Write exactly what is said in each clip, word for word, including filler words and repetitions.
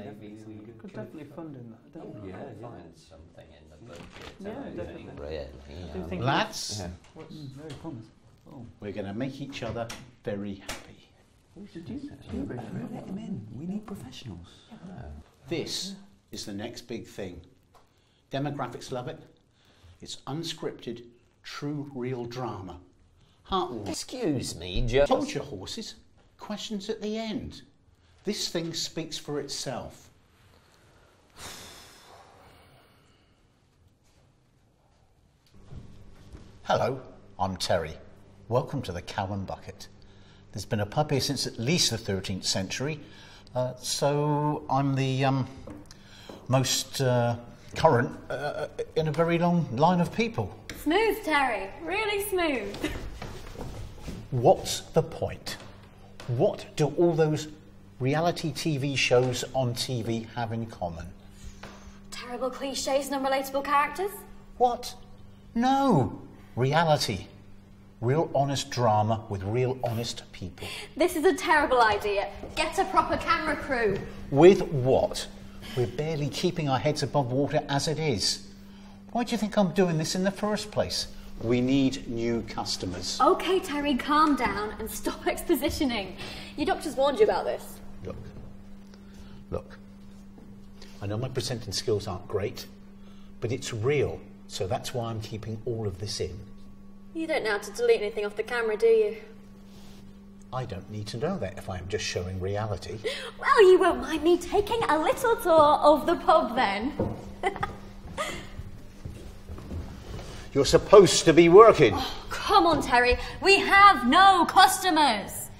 maybe we could, could definitely fund in that. Oh, Definitely. yeah, find something in the budget. Yeah, I definitely. think, really. Do Um, think Lads, yeah. What's mm, very promising. Oh. we're going to make each other very happy. Did you? Did you bring it? Let him in. We need professionals. This is the next big thing. Demographics love it. It's unscripted, true, real drama. Heartwarming. Excuse me, just... Told you, horses. Questions at the end. This thing speaks for itself. Hello, I'm Terry. Welcome to the Cow and Bucket. There's been a pub here since at least the thirteenth century, uh, so I'm the um, most uh, current uh, in a very long line of people. Smooth, Terry. Really smooth. What's the point? What do all those reality T V shows on T V have in common? Terrible cliches and unrelatable characters? What? No. Reality. Real honest drama with real honest people. This is a terrible idea. Get a proper camera crew. With what? We're barely keeping our heads above water as it is. Why do you think I'm doing this in the first place? We need new customers. Okay, Terry, calm down and stop expositioning. Your doctor's warned you about this. Look. Look. I know my presenting skills aren't great, but it's real, so that's why I'm keeping all of this in. You don't know how to delete anything off the camera, do you? I don't need to know that if I'm just showing reality. Well, you won't mind me taking a little tour of the pub then. You're supposed to be working. Oh, come on, Terry. We have no customers.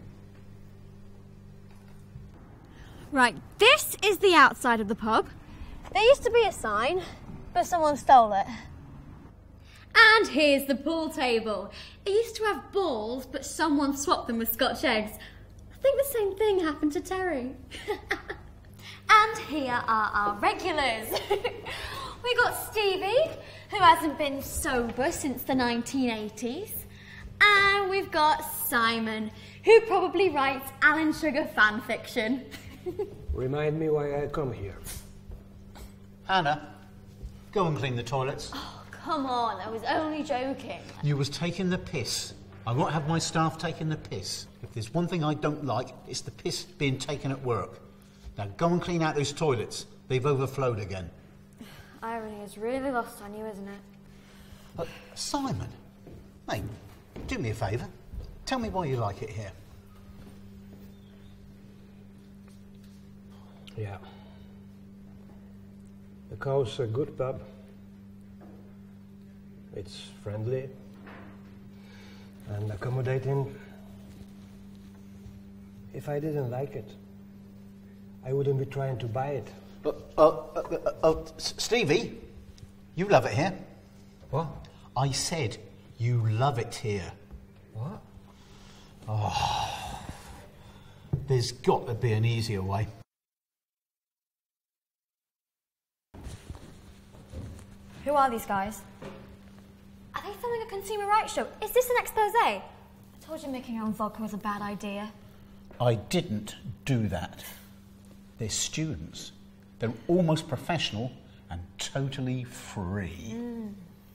Right, this is the outside of the pub. There used to be a sign, but someone stole it. And here's the pool table. It used to have balls, but someone swapped them with Scotch eggs. I think the same thing happened to Terry. And here are our regulars. We got Stevie, who hasn't been sober since the nineteen eighties. And we've got Simon, who probably writes Alan Sugar fan fiction. Remind me why I come here. Hannah, go and clean the toilets. Oh, come on, I was only joking. You was taking the piss. I won't have my staff taking the piss. If there's one thing I don't like, it's the piss being taken at work. Now go and clean out those toilets. They've overflowed again. Irony is really lost on you, isn't it? But Simon, mate, do me a favour. Tell me why you like it here. Yeah. The Cow's a good pub. It's friendly and accommodating. If I didn't like it, I wouldn't be trying to buy it. Uh, uh, uh, uh, uh, Stevie, you love it here. What? I said you love it here. What? Oh, there's got to be an easier way. Who are these guys? Are they filming a consumer rights show? Is this an expose? I told you making your own vodka was a bad idea. I didn't do that. They're students. They're almost professional and totally free. Mm.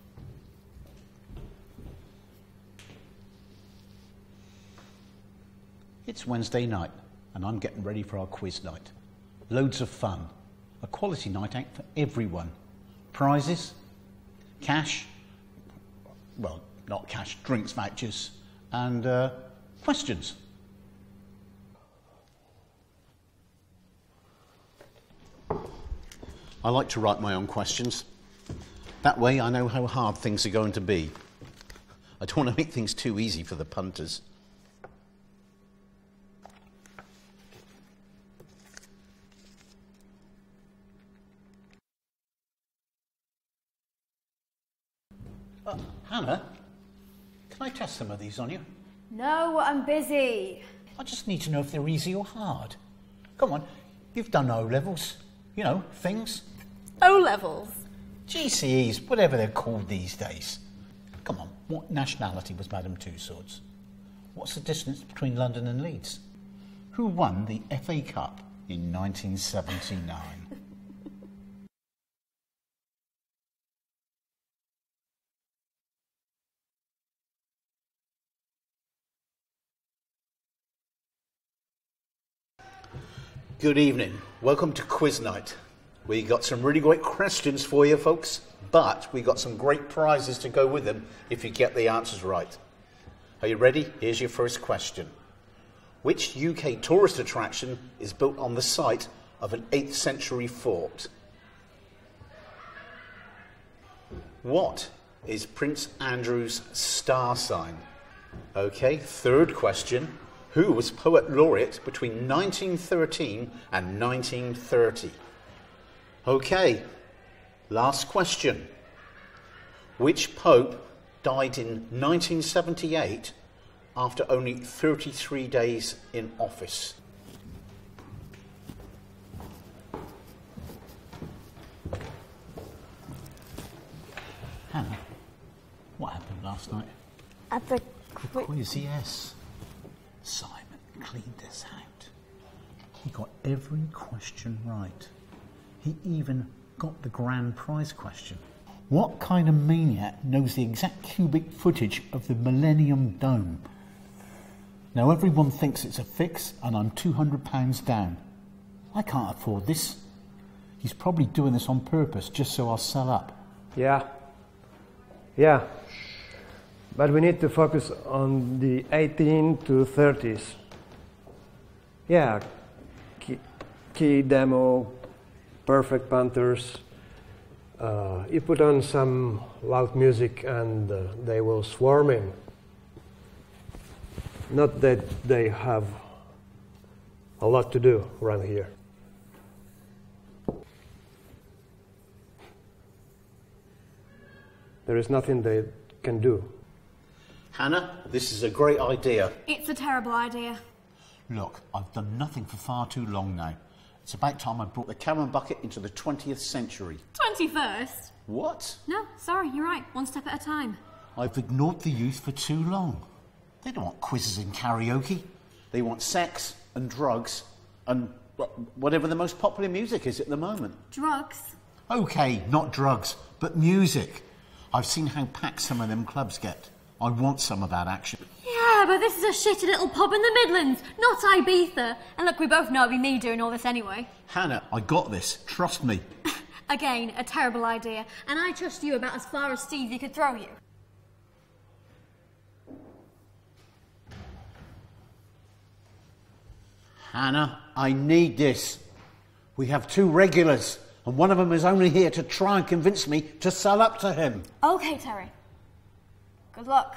It's Wednesday night and I'm getting ready for our quiz night. Loads of fun. A quality night out for everyone. Prizes, cash, well, not cash, drinks vouchers, and uh, questions. I like to write my own questions. That way I know how hard things are going to be. I don't want to make things too easy for the punters. Uh, Hannah, can I test some of these on you? No, I'm busy. I just need to know if they're easy or hard. Come on, you've done O-levels. You know, things. O-levels? G C Es, whatever they're called these days. Come on, what nationality was Madame Tussauds? What's the distance between London and Leeds? Who won the F A Cup in nineteen seventy-nine. Good evening. Welcome to Quiz Night. We got some really great questions for you, folks, but we got some great prizes to go with them if you get the answers right. Are you ready? Here's your first question. Which U K tourist attraction is built on the site of an eighth century fort? What is Prince Andrew's star sign? Okay, third question. Who was poet laureate between nineteen thirteen and nineteen thirty? Okay, last question. Which pope died in nineteen seventy-eight after only thirty-three days in office? Hannah, what happened last night? At the The quiz, yes. Simon cleaned us out. He got every question right. He even got the grand prize question. What kind of maniac knows the exact cubic footage of the Millennium Dome? Now everyone thinks it's a fix and I'm two hundred pounds down. I can't afford this. He's probably doing this on purpose just so I'll sell up. Yeah. Yeah. But we need to focus on the eighteen to thirties. Yeah. Key, key demo, perfect Panthers. Uh, you put on some loud music and uh, they will swarm in. Not that they have a lot to do around here. There is nothing they can do. Hannah, this is a great idea. It's a terrible idea. Look, I've done nothing for far too long now. It's about time I brought the Cameron bucket into the twentieth century. twenty-first? What? No, sorry, you're right. One step at a time. I've ignored the youth for too long. They don't want quizzes and karaoke. They want sex and drugs and whatever the most popular music is at the moment. Drugs? OK, not drugs, but music. I've seen how packed some of them clubs get. I want some of that action. Yeah, but this is a shitty little pub in the Midlands, not Ibiza. And look, we both know it'd be me doing all this anyway. Hannah, I got this. Trust me. Again, a terrible idea. And I trust you about as far as Stevie could throw you. Hannah, I need this. We have two regulars, and one of them is only here to try and convince me to sell up to him. OK, Terry. Good luck.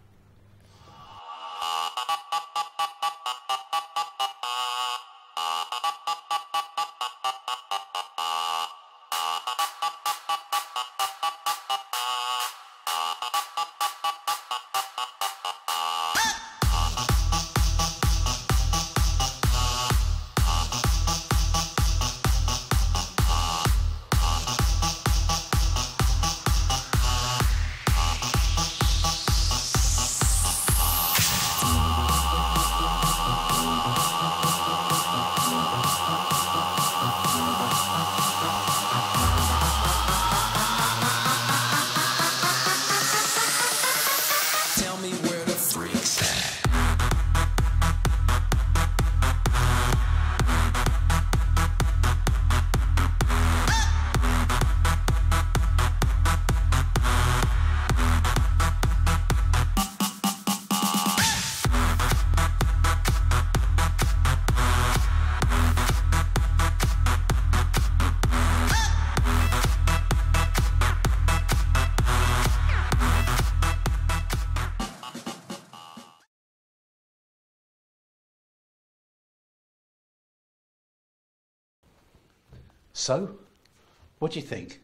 So, what do you think?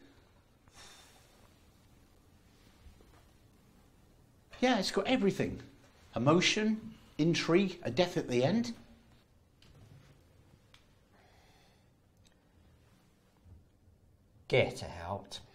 Yeah, it's got everything. Emotion, intrigue, a death at the end. Get out.